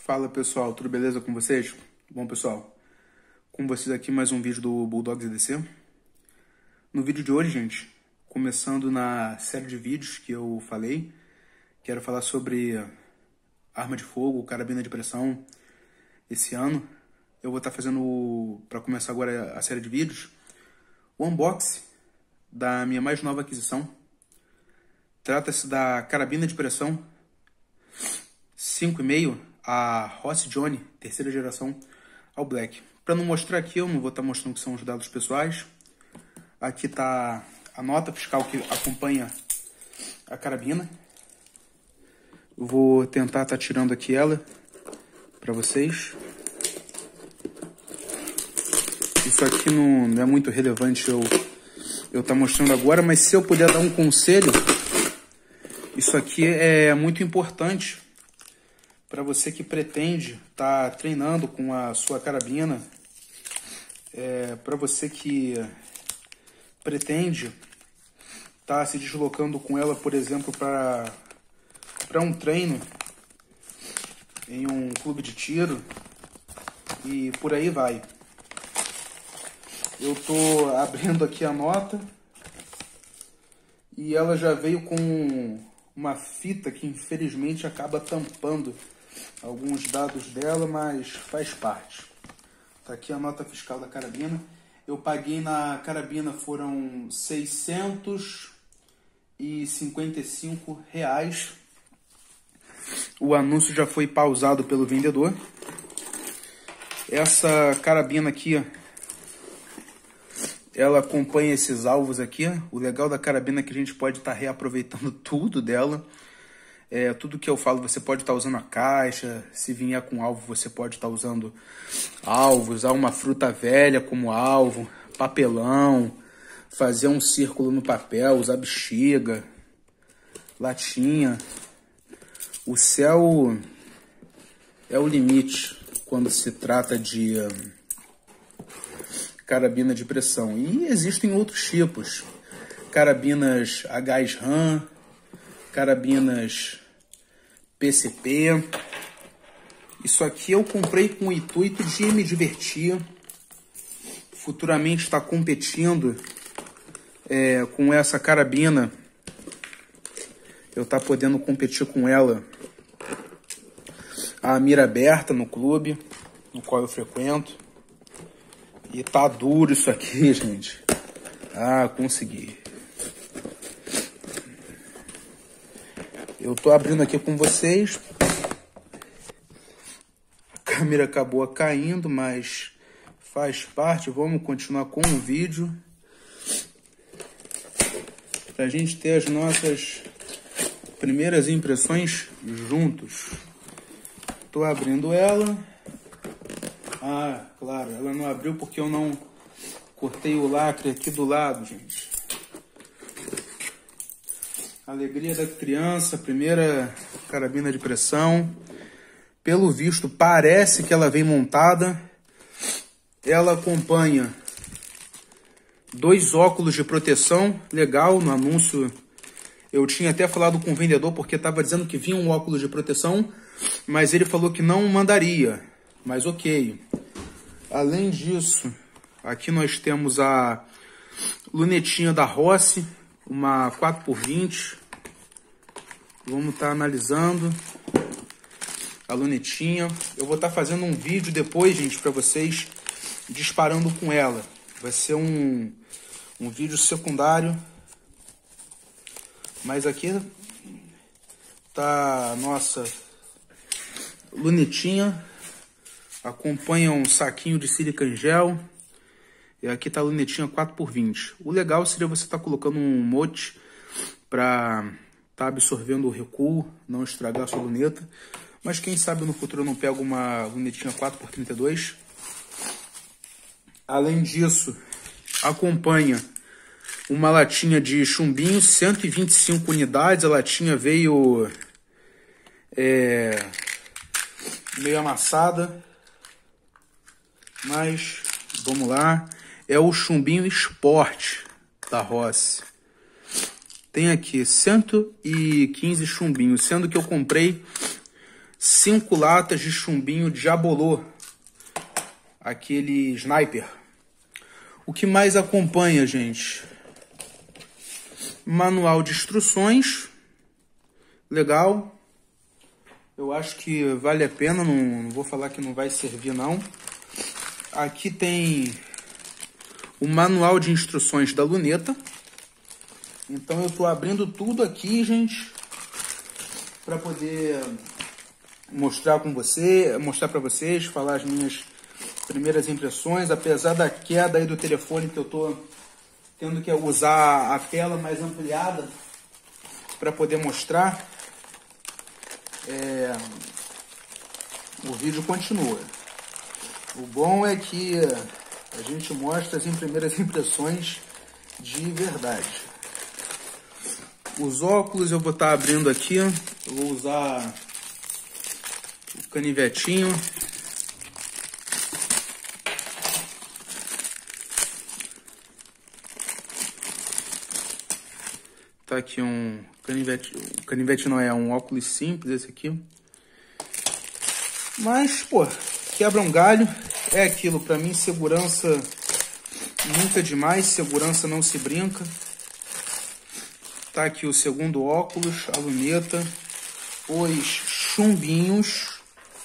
Fala pessoal, tudo beleza com vocês? Bom pessoal, com vocês aqui mais um vídeo do Bulldogs EDC. No vídeo de hoje, gente, começando na série de vídeos que eu falei, quero falar sobre arma de fogo, carabina de pressão. Esse ano eu vou estar fazendo, para começar agora a série de vídeos, o unboxing da minha mais nova aquisição. Trata-se da carabina de pressão 5,5, a Rossi Johnny, terceira geração, All Black. Para não mostrar aqui, eu não vou estar mostrando que são os dados pessoais. Aqui está a nota fiscal que acompanha a carabina. Eu vou tentar estar tirando aqui ela para vocês. Isso aqui não é muito relevante eu estar mostrando agora, mas se eu puder dar um conselho, isso aqui é muito importante para você que pretende estar treinando com a sua carabina, para você que pretende estar se deslocando com ela, por exemplo, para um treino em um clube de tiro e por aí vai. Eu estou abrindo aqui a nota e ela já veio com uma fita que infelizmente acaba tampando alguns dados dela, mas faz parte. Tá aqui a nota fiscal da carabina. Eu paguei na carabina, foram R$655. O anúncio já foi pausado pelo vendedor. Essa carabina aqui, ela acompanha esses alvos aqui. O legal da carabina é que a gente pode estar reaproveitando tudo dela. Tudo que eu falo, você pode estar usando a caixa. Se vier com alvo, você pode estar usando alvo, usar uma fruta velha como alvo, papelão, fazer um círculo no papel, usar bexiga, latinha. O céu é o limite quando se trata de carabina de pressão. E existem outros tipos. Carabinas a gás RAM, carabinas PCP. Isso aqui eu comprei com o intuito de me divertir. Futuramente está competindo com essa carabina. Eu tá podendo competir com ela a mira aberta no clube no qual eu frequento. E tá duro isso aqui, gente. Ah, consegui. Eu tô abrindo aqui com vocês. A câmera acabou caindo, mas faz parte. Vamos continuar com o vídeo, pra gente ter as nossas primeiras impressões juntos. Tô abrindo ela. Ah, claro, ela não abriu porque eu não cortei o lacre aqui do lado, gente. Alegria da criança, primeira carabina de pressão. Pelo visto, parece que ela vem montada. Ela acompanha 2 óculos de proteção. Legal, no anúncio eu tinha até falado com o vendedor porque estava dizendo que vinha um óculos de proteção, mas ele falou que não mandaria. Mas ok. Além disso, aqui nós temos a lunetinha da Rossi, uma 4x20. Vamos estar analisando a lunetinha. Eu vou estar fazendo um vídeo depois, gente, para vocês disparando com ela. Vai ser um vídeo secundário. Mas aqui tá a nossa lunetinha. Acompanha um saquinho de silicone gel. E aqui tá a lunetinha 4x20. O legal seria você estar colocando um mote para estar absorvendo o recuo, não estragar a sua luneta. Mas quem sabe no futuro eu não pego uma lunetinha 4x32. Além disso, acompanha uma latinha de chumbinho, 125 unidades. A latinha veio meio amassada, mas vamos lá. É o chumbinho Sport da Rossi. Tem aqui 115 chumbinhos, sendo que eu comprei 5 latas de chumbinho Diabolô, aquele sniper. O que mais acompanha, gente? Manual de instruções, legal. Eu acho que vale a pena, não vou falar que não vai servir não. Aqui tem o manual de instruções da luneta. Então eu estou abrindo tudo aqui, gente, para poder mostrar para vocês, falar as minhas primeiras impressões. Apesar da queda aí do telefone, que eu estou tendo que usar a tela mais ampliada para poder mostrar, o vídeo continua. O bom é que a gente mostra as primeiras impressões de verdade. Os óculos eu vou estar abrindo aqui. Eu vou usar o canivetinho. Tá aqui um canivete. O canivete não é um óculos simples, esse aqui. Mas, pô, quebra um galho. É aquilo, pra mim, segurança nunca é demais. Segurança não se brinca. Tá aqui o segundo óculos, a luneta, os chumbinhos.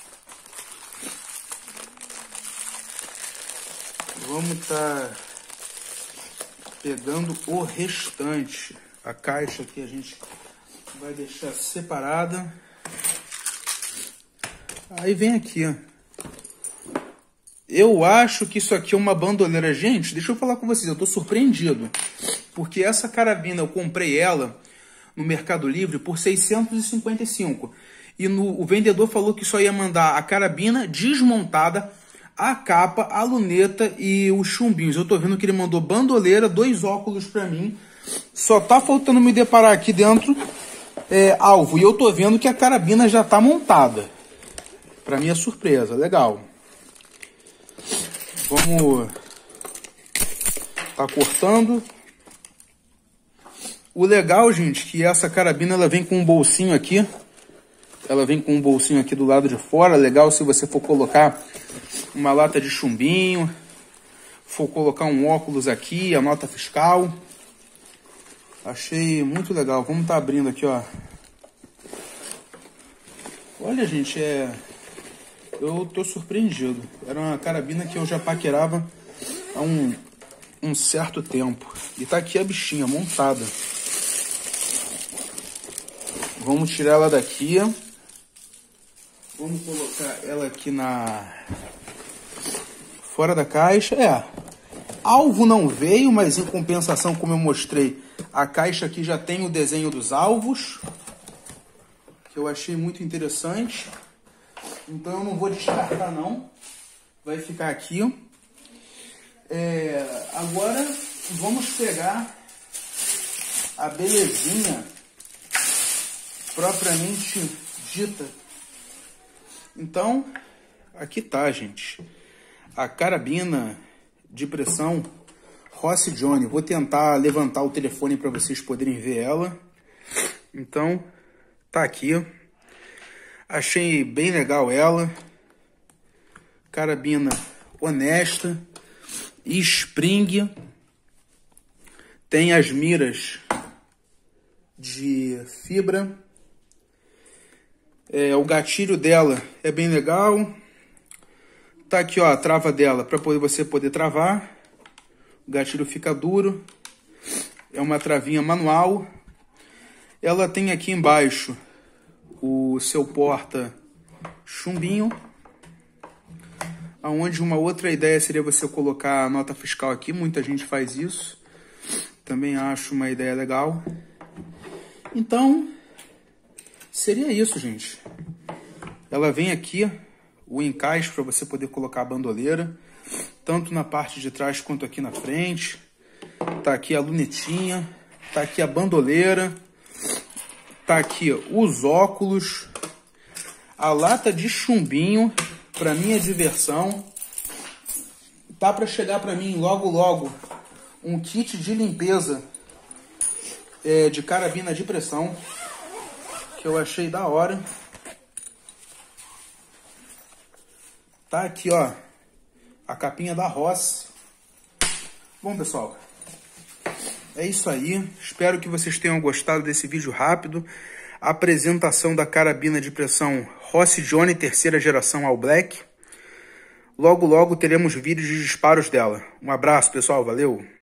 Vamos tá pegando o restante. A caixa aqui a gente vai deixar separada. Aí vem aqui, ó. Eu acho que isso aqui é uma bandoleira. Gente, deixa eu falar com vocês, eu tô surpreendido. Porque essa carabina, eu comprei ela no Mercado Livre por 655. E o vendedor falou que só ia mandar a carabina desmontada, a capa, a luneta e os chumbinhos. Eu tô vendo que ele mandou bandoleira, 2 óculos pra mim. Só tá faltando me deparar aqui dentro alvo. E eu tô vendo que a carabina já tá montada. Pra minha surpresa, legal. Vamos tá cortando. O legal, gente, que essa carabina ela vem com um bolsinho aqui. Ela vem com um bolsinho aqui do lado de fora. Legal se você for colocar uma lata de chumbinho, for colocar um óculos aqui, a nota fiscal. Achei muito legal. Vamos estar abrindo aqui, ó. Olha, gente, eu tô surpreendido. Era uma carabina que eu já paquerava há um certo tempo. E tá aqui a bichinha montada. Vamos tirar ela daqui. Vamos colocar ela aqui fora da caixa. Alvo não veio, mas em compensação, como eu mostrei, a caixa aqui já tem o desenho dos alvos, que eu achei muito interessante. Então eu não vou descartar não. Vai ficar aqui. Agora vamos pegar a belezinha propriamente dita. Então, aqui tá, gente. A carabina de pressão Rossi Johnny. Vou tentar levantar o telefone para vocês poderem ver ela. Então, tá aqui. Achei bem legal ela. Carabina honesta. Spring. Tem as miras de fibra. O gatilho dela é bem legal. Tá aqui, ó, a trava dela para você poder travar. O gatilho fica duro. É uma travinha manual. Ela tem aqui embaixo o seu porta chumbinho, aonde uma outra ideia seria você colocar a nota fiscal aqui. Muita gente faz isso. Também acho uma ideia legal. Então, seria isso, gente. Ela vem aqui, o encaixe para você poder colocar a bandoleira, tanto na parte de trás quanto aqui na frente. Tá aqui a lunetinha, tá aqui a bandoleira, tá aqui os óculos, a lata de chumbinho para minha diversão. Tá para chegar para mim logo logo um kit de limpeza de carabina de pressão, que eu achei da hora. Tá aqui, ó, a capinha da Ross. Bom, pessoal, é isso aí. Espero que vocês tenham gostado desse vídeo rápido. A apresentação da carabina de pressão Ross Johnny, terceira geração All Black. Logo, logo teremos vídeos de disparos dela. Um abraço, pessoal. Valeu!